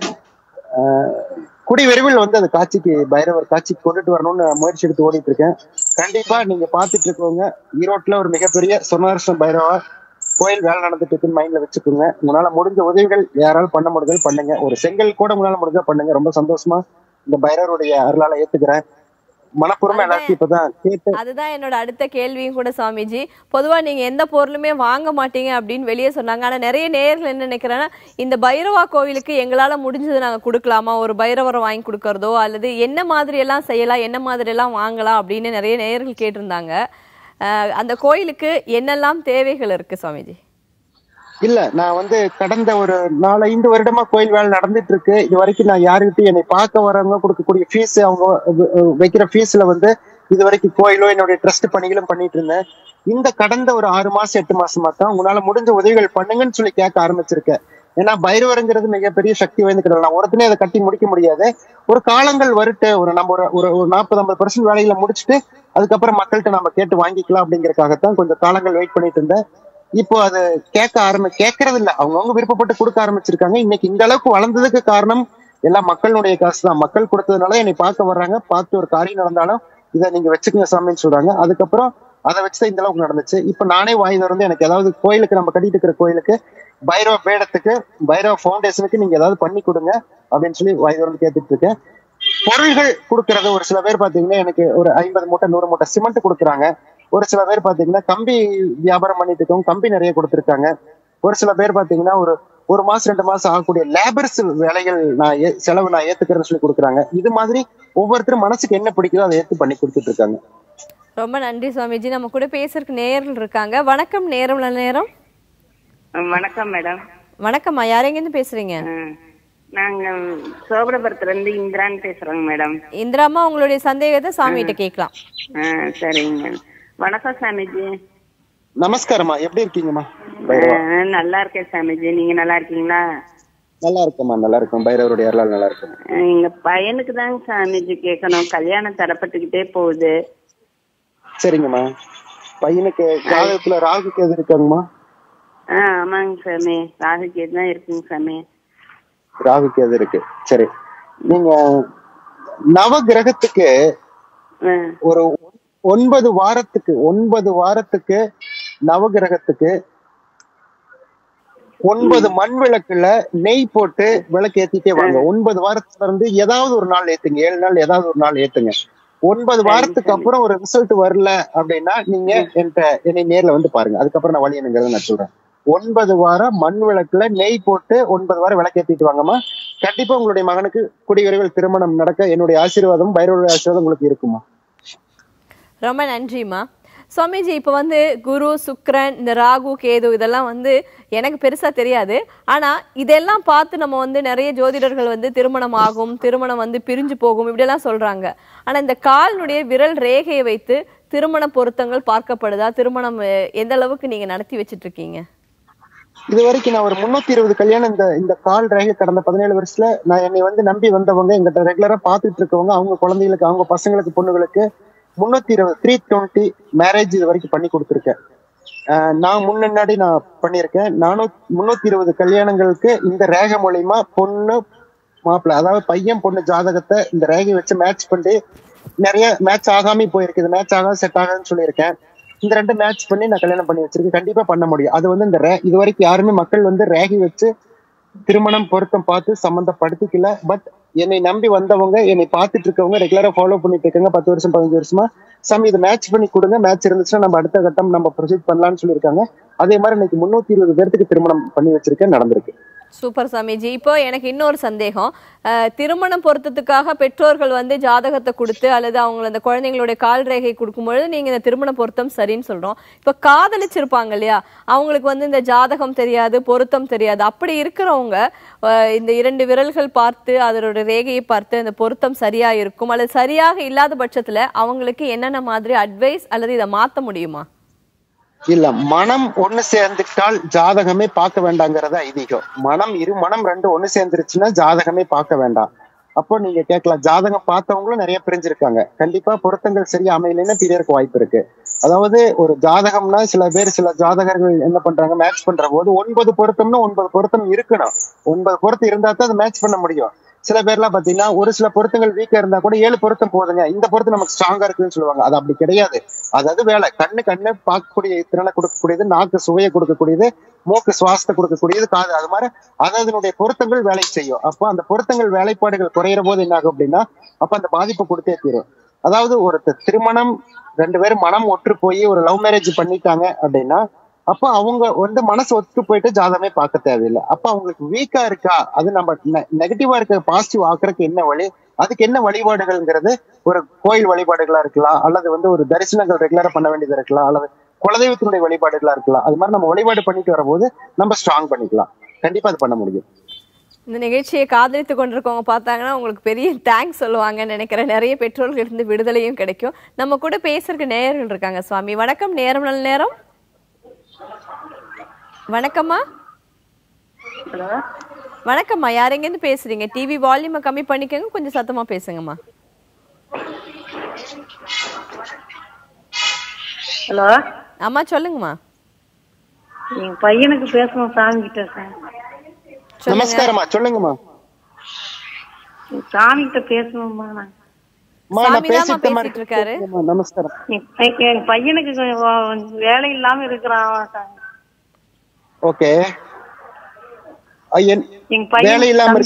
ஆஹ் குடி விரைவில் வந்து அந்த காட்சிக்கு பைரவர் காட்சிக்கு கொண்டுட்டு வரணும்னு முயற்சி எடுத்து ஓடிட்டு இருக்கேன். கண்டிப்பா நீங்க பாத்துட்டு இருக்கவங்க, ஈரோட்டுல ஒரு மிகப்பெரிய சொர்ணாரிஷ்டம் பைரவா கோயில் வேலை நடந்துட்டு இருக்குன்னு மைண்ட்ல வச்சுக்கோங்க. உங்களால முடிஞ்ச உதவிகள் யாராலும் பண்ண முடிஞ்சது பண்ணுங்க. ஒரு செங்கல் கூட உங்களால முடிஞ்சா பண்ணுங்க. ரொம்ப சந்தோஷமா இந்த பைரவருடைய அருளால ஏத்துக்கிறேன். மனப்பூர்வமா எல்லாத்தையும் இப்பதான் கேட்டு. அதுதான் என்னோட அடுத்த கேள்வியும் கூட சுவாமிஜி. பொதுவா நீங்க எந்த பொருளுமே வாங்க மாட்டீங்க அப்படின்னு வெளியே சொன்னாங்க. ஆனா நிறைய நேயர்கள் என்ன நினைக்கிறேன்னா, இந்த பைரவா கோவிலுக்கு எங்களால முடிஞ்சது நாங்க கொடுக்கலாமா, ஒரு பைரவரை வாங்கி கொடுக்கறதோ அல்லது என்ன மாதிரி எல்லாம் செய்யலாம், என்ன மாதிரி எல்லாம் வாங்கலாம் அப்படின்னு நிறைய நேயர்கள் கேட்டிருந்தாங்க. அந்த கோயிலுக்கு என்னெல்லாம் தேவைகள் இருக்கு சுவாமிஜி? இல்ல, நான் வந்து கடந்த ஒரு நாலு ஐந்து வருடமா கோயில் வேலை நடந்துட்டு இருக்கு. இது வரைக்கும் நான் யாருக்கிட்டையும் என்னை பார்க்க வரவங்க கொடுக்கக்கூடிய ஃபீஸ், அவங்க வைக்கிற ஃபீஸ்ல வந்து இது வரைக்கும் கோயிலோ என்னுடைய ட்ரஸ்ட் பணிகளும் பண்ணிட்டு இருந்தேன். இந்த கடந்த ஒரு ஆறு மாசம் எட்டு மாசமா தான் உங்களால முடிஞ்ச உதவிகள் பண்ணுங்கன்னு சொல்லி கேட்க ஆரம்பிச்சிருக்கேன். ஏன்னா பைரவருங்கிறது மிகப்பெரிய சக்தி வாய்ந்த கடவுள். நான் ஒருத்தனே அதை கட்டி முடிக்க முடியாது. ஒரு காலங்கள் வருட்டு ஒரு நம்ம ஒரு ஒரு நாற்பது ஐம்பது பர்சன்ட் வேலைகளை முடிச்சுட்டு அதுக்கப்புறம் மக்கள்கிட்ட நம்ம கேட்டு வாங்கிக்கலாம் அப்படிங்கறதுக்காகத்தான் கொஞ்சம் காலங்கள் வெயிட் பண்ணிட்டு இருந்தேன். இப்போ அது கேட்க ஆரம்பி கேட்கறது இல்ல, அவங்கவுங்க விருப்பப்பட்டு கொடுக்க ஆரம்பிச்சிருக்காங்க. இன்னைக்கு இந்த அளவுக்கு வளர்ந்ததுக்கு காரணம் எல்லாம் மக்களுடைய காசு தான். மக்கள் கொடுத்ததுனால என்னை பார்க்க வர்றாங்க. பார்த்து ஒரு காரியம் நடந்தாலும் இதை நீங்க வச்சுக்கங்க சாமின்னு சொல்றாங்க. அதுக்கப்புறம் அதை வச்சுதான் இந்த அளவுக்கு நடந்துச்சு. இப்ப நானே வாங்கி திறந்து எனக்கு ஏதாவது கோயிலுக்கு, நம்ம கட்டிட்டு இருக்கிற கோயிலுக்கு, பைரவ பேடத்துக்கு, பைரவ ஃபவுண்டேஷனுக்கு நீங்க ஏதாவது பண்ணி கொடுங்க அப்படின்னு சொல்லி வாங்கி திறந்து கேட்டுட்டு இருக்கேன். பொருள்கள் கொடுக்கறது ஒரு சில பேர் பாத்தீங்கன்னா எனக்கு ஒரு ஐம்பது மூட்டை நூறு மூட்டை சிமெண்ட் கொடுக்குறாங்க. ஒரு சில பேர் பாத்தீங்கன்னா கம்பி வியாபாரம் பண்ணிட்டு இருக்கவங்க கம்பி நிறைய கொடுத்துருக்காங்க. ஒரு சில பேர் பாத்தீங்கன்னா ஒரு ஒரு மாசம் ரெண்டு மாசம் ஆகக்கூடிய லேபர்ஸ் வேலைகள் நான் செலவு நான் ஏத்துக்கிறேன்னு சொல்லி கொடுக்குறாங்க. இது மாதிரி ஒவ்வொருத்தரும் மனசுக்கு என்ன பிடிக்குதோ அதை ஏத்து பண்ணி கொடுத்துட்டு இருக்காங்க. ரொம்ப நன்றி சுவாமிஜி. நம்ம கூட பேசுறதுக்கு நேயர்கள் இருக்காங்க. வணக்கம். நேரம் நேரம் வணக்கம் மேடம். வணக்கம்மா. யார் எங்க இருந்து பேசுறீங்க? நாங்க சோபரபுரத்துல இருந்து இந்திரான்னு பேசுறோங்க மேடம். இந்திராமா, உங்களுடைய சந்தேகத்தை சாமிகிட்ட கேட்கலாம். சரிங்க. வணக்கம் சாமிஜி. நமஸ்காரம்மா, எப்படி இருக்கீங்கம்மா? நல்லா இருக்கேன் சாமிஜி, நீங்க நல்லா இருக்கீங்களா? நல்லா இருக்கேம்மா, நல்லா இருக்கும். பைரவருடைய அருளால் நல்லா இருக்கும். எங்க பையனுக்கு தாங்க சாமிஜி கேட்கணும். கல்யாணம் தரப்பட்டுக்கிட்டே போகுது. சரிங்கம்மா. பையனுக்கு ஜாதகத்துல ராகு கேது இருக்காங்கம்மா? ஆஹ் ஆமாங்க சாமி, ராகு கேது தான் இருக்குங்க சாமி. ராகு கேது இருக்கு. சரி, நீங்க நவ கிரகத்துக்கு ஒரு ஒன்பது வாரத்துக்கு ஒன்பது வாரத்துக்கு நவ கிரகத்துக்கு ஒன்பது மண் விளக்குல நெய் போட்டு விளக்கு ஏத்திட்டே வாங்க. ஒன்பது வாரத்துல இருந்து ஏதாவது ஒரு நாள் ஏத்துங்க, ஏழு நாள் ஏதாவது ஒரு நாள் ஏத்துங்க. ஒன்பது வாரத்துக்கு அப்புறம் ஒரு ரிசல்ட் வரல அப்படின்னா நீங்க என்கிட்ட என்னை நேர்ல வந்து பாருங்க. அதுக்கப்புறம் நான் வழி என்னங்கிறத நான் சொல்றேன். ஒன்பது வாரம் மண் விளக்குல நெய் போட்டு ஒன்பது வாரம் விளக்கு ஏத்திட்டு வாங்கம்மா. கண்டிப்பா உங்களுடைய மகனுக்கு குடிவிரைவில் திருமணம் நடக்க என்னுடைய ஆசீர்வாதம், பைரவருடைய ஆசீர்வாதம் உங்களுக்கு இருக்குமா. ரொம்ப நன்றிமா. சுவாமிஜி இப்ப வந்து குரு சுக்கிரன் இந்த ராகு கேது இதெல்லாம் வந்து எனக்கு பெருசா தெரியாது. ஆனா இதெல்லாம் பார்த்து நம்ம வந்து நிறைய ஜோதிடர்கள் வந்து திருமணம் ஆகும், திருமணம் வந்து பிரிஞ்சு போகும் இப்படி எல்லாம் சொல்றாங்க. ஆனா இந்த காலினுடைய விரல் ரேகையை வைத்து திருமண பொருத்தங்கள் பார்க்கப்படுதா? திருமணம் எந்த அளவுக்கு நீங்க நடத்தி வச்சிட்டு இருக்கீங்க? இது வரைக்கும் நான் ஒரு முன்னூத்தி இருபது கல்யாணம் இந்த இந்த கால் ரேகை கடந்த பதினேழு வருஷத்துல நான் என்னை வந்து நம்பி வந்தவங்க, எங்கிட்ட ரெகுலரா பாத்துட்டு இருக்கவங்க, அவங்க குழந்தைகளுக்கு, அவங்க பசங்களுக்கு, பொண்ணுகளுக்கு முன்னூத்தி இருபது த்ரீ டுவெண்ட்டி மேரேஜ் இது வரைக்கும் பண்ணி கொடுத்துருக்கேன். நான் முன்னாடி நான் பண்ணியிருக்கேன். நானூ முன்னூத்தி இருபது கல்யாணங்களுக்கு இந்த ரேகை மூலியமா பொண்ணு மாப்பிள்ள, அதாவது பையன் பொண்ணு ஜாதகத்தை இந்த ரேகை வச்சு மேட்ச் பண்ணி நிறைய மேட்ச் ஆகாம போயிருக்கு. இது மேட்ச் ஆகாம செட் ஆகாதுன்னு சொல்லியிருக்கேன். இந்த ரெண்டு மேட்ச் பண்ணி நான் கல்யாணம் பண்ணி வச்சிருக்கேன். கண்டிப்பா பண்ண முடியும். அது வந்து இந்த ரே இது வரைக்கும் யாருமே மக்கள் வந்து ரேகை வச்சு திருமணம் பொருத்தம் பார்த்து சம்மந்தப்படுத்திக்கல. பட் என்னை நம்பி வந்தவங்க, என்னை பார்த்துட்டு இருக்கவங்க, ரெகுலரா ஃபாலோ பண்ணிட்டு இருக்காங்க. பத்து வருஷம் பதினஞ்சு வருஷமா சாமி இதை மேட்ச் பண்ணி கொடுங்க, மேட்ச் இருந்துச்சுன்னா நம்ம அடுத்த கட்டம் நம்ம ப்ரொசீட் பண்ணலாம்னு சொல்லியிருக்காங்க. அதே மாதிரி இன்னைக்கு முன்னூத்தி இருபது பேருக்கு திருமணம் பண்ணி வச்சிருக்கேன், நடந்திருக்கு. சூப்பர் சாமிஜி. இப்போ எனக்கு இன்னொரு சந்தேகம். திருமணம் பொருத்தத்துக்காக பெற்றோர்கள் வந்து ஜாதகத்தை கொடுத்து அல்லது அவங்க அந்த குழந்தைங்களுடைய கால் ரேகை கொடுக்கும்பொழுது நீங்க இந்த திருமண பொருத்தம் சரின்னு சொல்றோம். இப்ப காதலிச்சிருப்பாங்க இல்லையா, அவங்களுக்கு வந்து இந்த ஜாதகம் தெரியாது, பொருத்தம் தெரியாது. அப்படி இருக்கிறவங்க இந்த இரண்டு விரல்கள் பார்த்து அதோட ரேகையை பார்த்து அந்த பொருத்தம் சரியா இருக்கும் அல்லது சரியாக இல்லாத பட்சத்துல அவங்களுக்கு என்னென்ன மாதிரி அட்வைஸ் அல்லது இதை மாத்த முடியுமா? இல்ல, மனம் ஒண்ணு சேர்ந்துட்டால் ஜாதகமே பார்க்க வேண்டாங்கிறதா ஐதீகம். மனம் இரு மனம் ரெண்டு ஒண்ணு சேர்ந்துருச்சுன்னா ஜாதகமே பார்க்க வேண்டாம். அப்போ நீங்க கேட்கலாம், ஜாதகம் பார்த்தவங்களும் நிறைய பிரிஞ்சிருக்காங்க. கண்டிப்பா பொருத்தங்கள் சரியா அமையலன்னு பிரியருக்கு வாய்ப்பு இருக்கு. அதாவது ஒரு ஜாதகம்னா சில பேர் சில ஜாதகர்கள் என்ன பண்றாங்க, மேட்ச் பண்ற போது ஒன்பது பொருத்தம்னா ஒன்பது பொருத்தம் இருக்கணும். ஒன்பது பொருத்தம் இருந்தா தான் அதை மேட்ச் பண்ண முடியும். சில பேர்லாம் பாத்தீங்கன்னா ஒரு சில பொருத்தங்கள் வீக்கா இருந்தா கூட ஏழு பொருத்தம் போதுங்க, இந்த பொருத்தம் நமக்கு ஸ்ட்ராங்கா இருக்குன்னு சொல்லுவாங்க. அது அப்படி கிடையாது. அதாவது வேலை கண்ணு கண்ணு பார்க்கக்கூடிய திறனை கொடுக்கக்கூடியது, நாக்கு சுவையை கொடுக்கக்கூடியது, மூக்கு சுவாசத்தை கொடுக்கக்கூடியது, காது, அது மாதிரி அது அதனுடைய பொருத்தங்கள் வேலை செய்யும். அப்போ அந்த பொருத்தங்கள் வேலைப்பாடுகள் குறையிற போது என்ன ஆகும் அப்படின்னா அப்ப அந்த பாதிப்பு கொடுத்தே தீரும். அதாவது ஒரு திருமணம் ரெண்டு பேரும் மனம் ஒற்று போய் ஒரு லவ் மேரேஜ் பண்ணிட்டாங்க அப்படின்னா அப்ப அவங்க வந்து மனசு ஒத்து போயிட்டு ஜாதகமே பார்க்க தேவையில்லை. அப்ப அவங்களுக்கு வீக்கா இருக்கா, அது நம்ம நெகட்டிவா இருக்க பாசிட்டிவ் ஆக்குறதுக்கு என்ன வழி, அதுக்கு என்ன வழிபாடுகள்ங்கிறது ஒரு கோயில் வழிபாடுகளா இருக்கலாம், அல்லது வந்து ஒரு தரிசனங்கள் ரெகுலரா பண்ண வேண்டியது இருக்கலாம், அல்லது குலதெய்வத்தினுடைய வழிபாடுகளா இருக்கலாம். அது மாதிரி நம்ம வழிபாடு பண்ணிட்டு வரும்போது நம்ம ஸ்ட்ராங் பண்ணிக்கலாம். கண்டிப்பா அது பண்ண முடியும். இந்த நிகழ்ச்சியை காதலித்து கொண்டிருக்கவங்க பார்த்தாங்கன்னா உங்களுக்கு பெரிய தேங்க்ஸ் சொல்லுவாங்கன்னு நினைக்கிறேன். நிறைய பெற்றோர்கள் இருந்து விடுதலையும் கிடைக்கும். நம்ம கூட பேசுறதுக்கு நேயர்கள் இருக்காங்க. சுவாமி வணக்கம். நேரம் நல்ல நேரம். வணக்கம்மா. வணக்கம்மா. யார் எங்க இருந்து பேசுறீங்க? டிவி வால்யூமை கம்மி பண்ணிக்கங்க, கொஞ்சம் சத்தமா பேசுங்கம்மா. ஹலோ அம்மா சொல்லுங்கம்மா. என் பையனுக்கு பேசணும் சாமி கிட்ட. நமஸ்காரம்மா, சொல்லுங்கம்மா. சாமி கிட்ட பேசணும்மா. பேசிட்டு இருக்காரு. நமஸ்காரம். என் பையனுக்கு வேலை இல்லாம இருக்கிறான். ஓகே. வேலை இல்லாம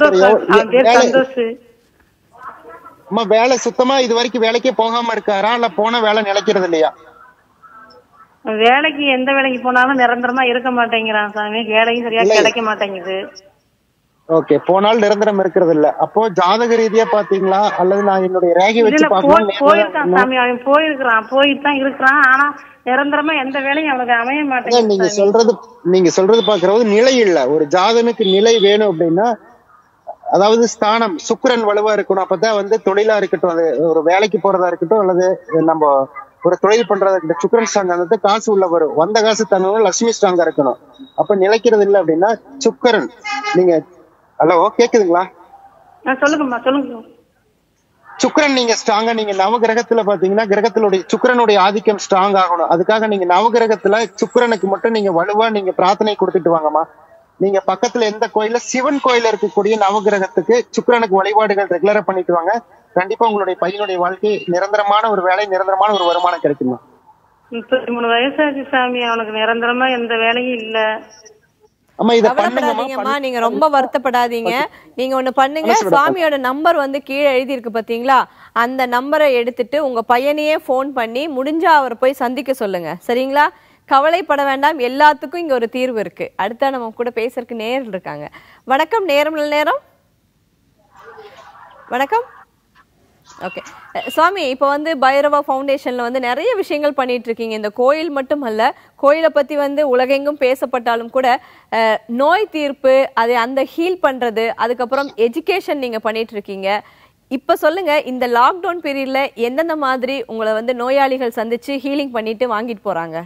அம்மா வேலை சுத்தமா இது வரைக்கும் வேலைக்கே போகாம இருக்காரா, இல்ல போன வேலை நிலைக்கிறது இல்லையா? வேலைக்கு எந்த வேலைக்கு போனாலும் நிரந்தரமா இருக்க மாட்டேங்கிறான் சாமி. வேலையும் சரியா கிடைக்க மாட்டேங்குது. ஓகே, போனால் நிரந்தரம் இருக்கிறது இல்ல. அப்போ ஜாதக ரீதியா பாத்தீங்களா, அல்லது நான் என்னுடைய ரேகை வச்சு பாக்கணும்? போயிருக்கான் சாமி, அவன் போயிருக்கிறான், போயிட்டு தான் இருக்கிறான். ஆனா நிரந்தரமா எந்த வேலையும் அவனுக்கு அமைய மாட்டேங்குது. நீங்க சொல்றது நீங்க சொல்றது பாக்குறது நிலை இல்ல. ஒரு ஜாதனுக்கு நிலை வேணும் அப்படின்னா, அதாவது ஸ்தானம் சுக்கிரன் வலுவா இருக்கணும். அப்பதான் வந்து தொழிலா இருக்கட்டும், அது ஒரு வேலைக்கு போறதா இருக்கட்டும், அல்லது நம்ம ஒரு தொழில் பண்றதா இருக்கட்டும், சுக்கிரன் ஸ்ட்ராங்கா இருந்தா காசு உள்ள வரும். வந்த காசு தங்கணும், லட்சுமி ஸ்ட்ராங்கா இருக்கணும். அப்ப நிலைக்கிறது இல்லை அப்படின்னா சுக்கிரன். நீங்க ஹலோ கேக்குதுங்களா? சொல்லுங்கம்மா, சொல்லுங்க. சுக்கிரன் நீங்க ஸ்ட்ராங்கா, நீங்க நவகிரகத்துல பாத்தீங்கன்னா கிரகத்தினுடைய சுக்கிரனுடைய ஆதிக்கம் ஸ்ட்ராங் ஆகணும். அதுக்காக நீங்க நவகிரகத்துல சுக்கிரனுக்கு மட்டும் நீங்க வலுவா நீங்க பிரார்த்தனை கொடுத்துட்டு வாங்கம்மா. நீங்க பக்கத்துல எந்த கோயில சிவன் கோயில இருக்கக்கூடிய நவகிரகத்துக்கு சுக்கிரனுக்கு வழிபாடுகள் ரெகுலரா பண்ணிட்டு வாங்க. கண்டிப்பா உங்களுடைய பையனுடைய வாழ்க்கை நிரந்தரமான ஒரு வேலை, நிரந்தரமான ஒரு வருமானம் கிடைக்குமா. முப்பத்தி மூணு வயசாச்சு சாமி, அவனுக்கு நிரந்தரமா எந்த வேலையும் இல்ல. கவலைப்படாதீங்கம்மா, நீங்க ரொம்ப வருத்தப்படாதீங்க. நீங்க ஒண்ணு பண்ணுங்க, சுவாமியோட நம்பர் வந்து கீழே எழுதி இருக்கு பாத்தீங்களா, அந்த நம்பரை எடுத்துட்டு உங்க பையனையே போன் பண்ணி முடிஞ்சா அவரை போய் சந்திக்க சொல்லுங்க. சரிங்களா? கவலைப்பட வேண்டாம், எல்லாத்துக்கும் இங்க ஒரு தீர்வு இருக்கு. அடுத்த நம்ம கூட பேசுறதுக்கு நேரம் இருக்காங்க. வணக்கம். நேரம் நல்ல நேரம். வணக்கம். ஓகே சுவாமி, இப்போ வந்து பைரவா ஃபவுண்டேஷன்ல வந்து நிறைய விஷயங்கள் பண்ணிட்டு இருக்கீங்க. இந்த கோயில் மட்டும் அல்ல, கோயிலை பத்தி வந்து உலகெங்கும் பேசப்பட்டாலும் கூட நோய் தீர்ப்பு, அது அந்த ஹீல் பண்றது, அதுக்கப்புறம் எஜுகேஷன் நீங்க பண்ணிட்டு இருக்கீங்க. இப்ப சொல்லுங்க, இந்த லாக்டவுன் பீரியட்ல எந்தெந்த மாதிரி உங்களை வந்து நோயாளிகள் சந்திச்சு ஹீலிங் பண்ணிட்டு வாங்கிட்டு போறாங்க?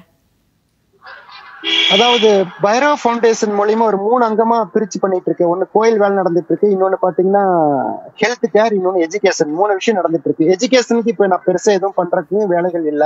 அதாவது பைரவா ஃபவுண்டேஷன் மூலியமா ஒரு மூணு அங்கமா பிரிச்சு பண்ணிட்டு இருக்கு. ஒன்னு கோயில் வேலை நடந்துட்டு இருக்கு, இன்னொன்னு பாத்தீங்கன்னா ஹெல்த் கேர், இன்னொன்னு எஜுகேஷன். மூணு விஷயம் நடந்துட்டு இருக்கு. எஜுகேஷனுக்கு இப்ப நான் பெருசா எதுவும் பண்றதுக்கு வேலைகள் இல்லை.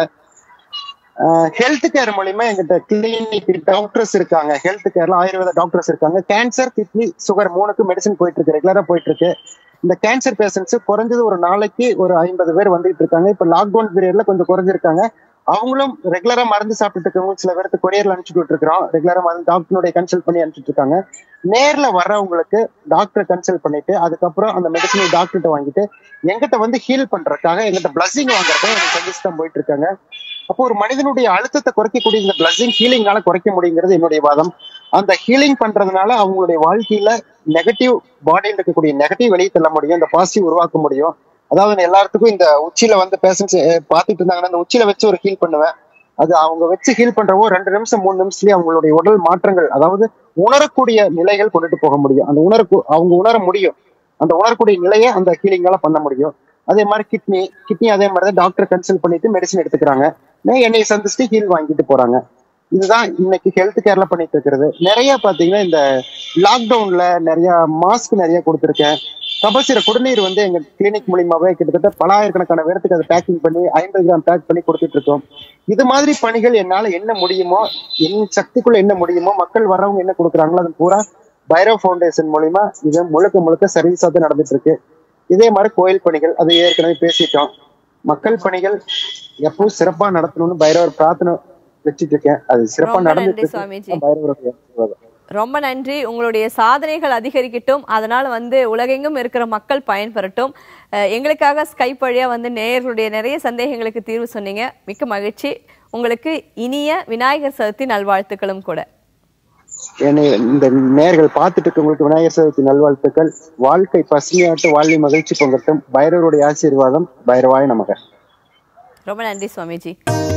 ஹெல்த் கேர் மூலியமா எங்கிட்ட கிளினிக் டாக்டர்ஸ் இருக்காங்க. ஹெல்த் கேர்ல ஆயுர்வேத டாக்டர்ஸ் இருக்காங்க. கேன்சர், கிட்னி, சுகர் மூணுக்கு மெடிசன் போயிட்டு இருக்கு, ரெகுலரா போயிட்டு இருக்கு. இந்த கேன்சர் பேஷண்ட்ஸ் குறைஞ்சது ஒரு நாளைக்கு ஒரு ஐம்பது பேர் வந்துட்டு இருக்காங்க. இப்ப லாக்டவுன் பீரியட்ல கொஞ்சம் குறைஞ்சிருக்காங்க. அவங்களும் ரெகுலரா மருந்து சாப்பிட்டு இருக்கவங்க சில பேருக்கு கொரியர்ல அனுப்பிச்சுட்டு இருக்கிறோம். ரெகுலரா மருந்து டாக்டருடைய கன்சல்ட் பண்ணி அனுப்பிச்சுட்டு இருக்காங்க. நேர்ல வர்றவங்களுக்கு டாக்டரை கன்சல்ட் பண்ணிட்டு அதுக்கப்புறம் அந்த மெடிசனை டாக்டர்கிட்ட வாங்கிட்டு எங்கிட்ட வந்து ஹீல் பண்றதுக்காக, எங்கிட்ட பிளஸிங் வாங்குறதுக்காக எனக்கு சர்வீஸ் தான் போயிட்டு இருக்காங்க. அப்போ ஒரு மனிதனுடைய அழுத்தத்தை குறைக்கக்கூடிய இந்த பிளஸிங் ஹீலிங்னால குறைக்க முடியுங்கிறது என்னுடைய வாதம். அந்த ஹீலிங் பண்றதுனால அவங்களுடைய வாழ்க்கையில நெகட்டிவ், பாடியில் இருக்கக்கூடிய நெகட்டிவ் வெளியே தள்ள முடியும், இந்த பாசிட்டிவ் உருவாக்க முடியும். அதாவது எல்லாத்துக்கும் இந்த உச்சியில வந்து பேஷண்ட்ஸ் பாத்துட்டு இருந்தாங்கன்னா அந்த உச்சியில வச்சு ஒரு ஹீல் பண்ணுவேன். அது அவங்க வச்சு ஹீல் பண்றவோ ரெண்டு நிமிஷம் மூணு நிமிஷத்துலயே அவங்களுடைய உடல் மாற்றங்கள், அதாவது உணரக்கூடிய நிலைகள் கொண்டுட்டு போக முடியும். அந்த உணர அவங்க உணர முடியும். அந்த உணரக்கூடிய நிலையை அந்த ஹீலிங்கால பண்ண முடியும். அதே மாதிரி கிட்னி கிட்னி அதே மாதிரி தான் டாக்டர் கன்சல்ட் பண்ணிட்டு மெடிசன் எடுத்துக்கிறாங்க. என்னையை சந்திச்சுட்டு ஹீல் வாங்கிட்டு போறாங்க. இதுதான் இன்னைக்கு ஹெல்த் கேர்ல பண்ணிட்டு இருக்கிறது. நிறைய பாத்தீங்கன்னா இந்த லாக்டவுன்ல நிறைய மாஸ்க் நிறைய கொடுத்துருக்கேன். கபசிர குடிநீர் வந்து எங்க கிளினிக் மூலியமாவே கிட்டத்தட்ட பல ஆயிரக்கணக்கான பேருக்கு அதை பேக்கிங் பண்ணி ஐம்பது கிராம் பேக் பண்ணி கொடுத்துட்டு இருக்கோம். இது மாதிரி பணிகள் என்னால என்ன முடியுமோ, என் சக்திக்குள்ள என்ன முடியுமோ, மக்கள் வர்றவங்க என்ன கொடுக்குறாங்களோ அது பூரா பைரவ் ஃபவுண்டேஷன் மூலியமா இது முழுக்க முழுக்க சர்வீஸா தான் நடந்துட்டு இருக்கு. இதே மாதிரி கோயில் பணிகள் அது ஏற்கனவே பேசிட்டோம். மக்கள் பணிகள் எப்பவும் சிறப்பா நடத்தணும்னு பைரவர் பிரார்த்தனை வச்சுட்டு இருக்கேன். அது சிறப்பா நடந்துட்டு பைரவருடைய ரொம்ப நன்றி. உங்களுடைய சாதனைகள் அதிகரிக்கட்டும், அதனால வந்து உலகெங்கும் இருக்கிற மக்கள் பயன்பெறட்டும். எங்களுக்காக ஸ்கைப் வழியா வந்து நேயர்களுடைய நிறைய சந்தேகங்களுக்கு தீர்வு சொன்னீங்க. மிக்க மகிழ்ச்சி. உங்களுக்கு இனிய விநாயகர் சதுர்த்தி நல்வாழ்த்துக்களும் கூட. இந்த நேயர்கள் பார்த்துட்டு இருக்கவங்களுக்கு விநாயகர் சதுர்த்தி நல்வாழ்த்துக்கள். வாழ்க்கை பசுமையாட்டு வாழ்வி மகிழ்ச்சி பொங்கட்டும். பைரவருடைய ஆசீர்வாதம். பைரவாய நமக. ரொம்ப நன்றி சுவாமிஜி.